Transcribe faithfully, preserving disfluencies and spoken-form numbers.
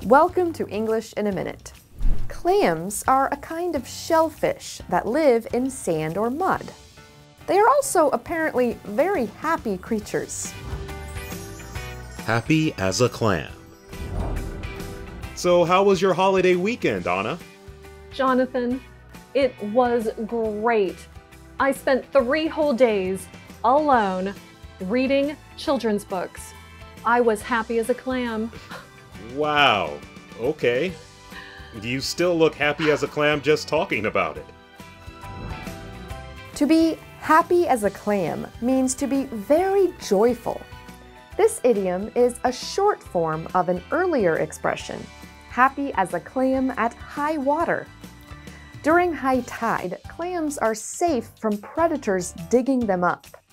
Welcome to English in a Minute. Clams are a kind of shellfish that live in sand or mud. They are also apparently very happy creatures. Happy as a clam. So how was your holiday weekend, Anna? Jonathan, it was great. I spent three whole days alone reading children's books. I was happy as a clam. Wow, okay. You still look happy as a clam just talking about it. To be happy as a clam means to be very joyful. This idiom is a short form of an earlier expression, happy as a clam at high water. During high tide, clams are safe from predators digging them up.